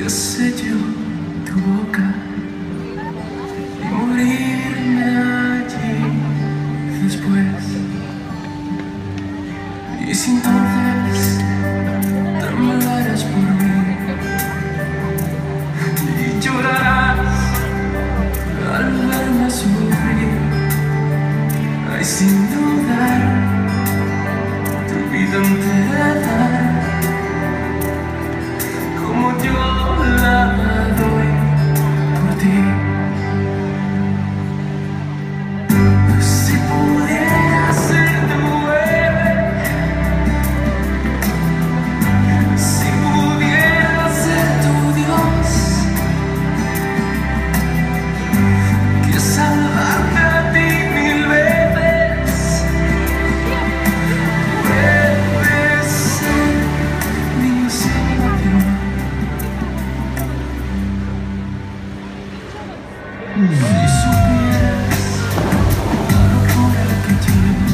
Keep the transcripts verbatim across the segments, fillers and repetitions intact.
que selló tu boca y morirme allí después. Y si entonces temblarás por mí y llorarás al verme sufrir, ay, sin dudar tu vida entera como yo la doy por ti. Si pudiera ser tu héroe, si pudiera ser tu Dios, que salvarte a ti mil veces, puedes ser mi salvación. Si supieras la locura que tiene,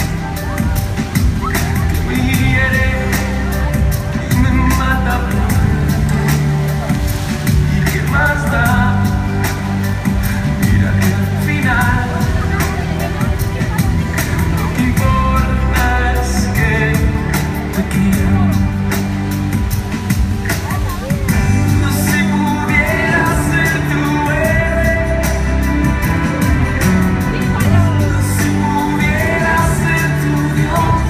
que me hiere y me mata por dentro, y que más da, mira que al final lo que importa es que te quiero. Si pudiera ser tu héroe, si pudiera ser tu Dios,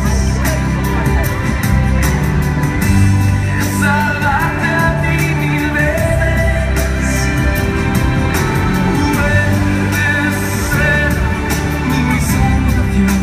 que salvarte a ti mil veces, puedes ser mi salvación.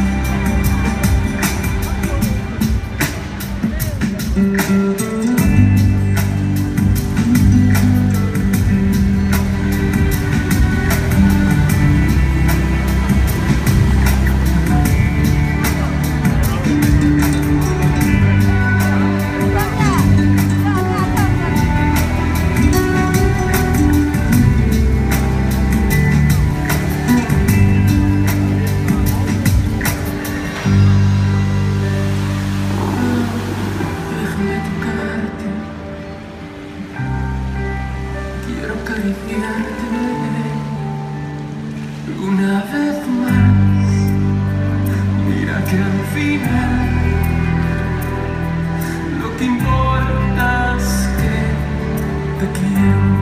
Déjame tocarte, quiero acariciarte una vez más. Mira que al final lo que importa es que te quiero.